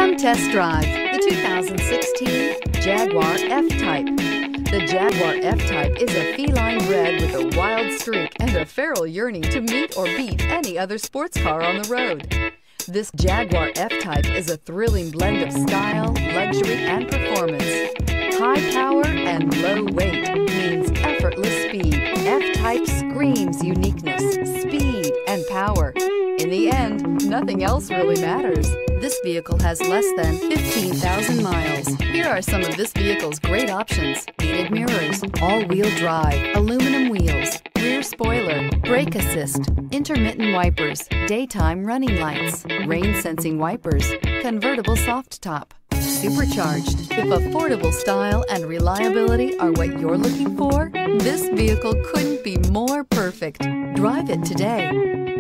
Come test drive the 2016 Jaguar F-Type. The Jaguar F-Type is a feline bred with a wild streak and a feral yearning to meet or beat any other sports car on the road. This Jaguar F-Type is a thrilling blend of style, luxury, and performance. High power and low weight means effortless speed. F-Type screams uniqueness, speed, and power. In the end, nothing else really matters. This vehicle has less than 15,000 miles. Here are some of this vehicle's great options: heated mirrors, all-wheel drive, aluminum wheels, rear spoiler, brake assist, intermittent wipers, daytime running lights, rain-sensing wipers, convertible soft top, supercharged. If affordable style and reliability are what you're looking for, this vehicle couldn't be more perfect. Drive it today.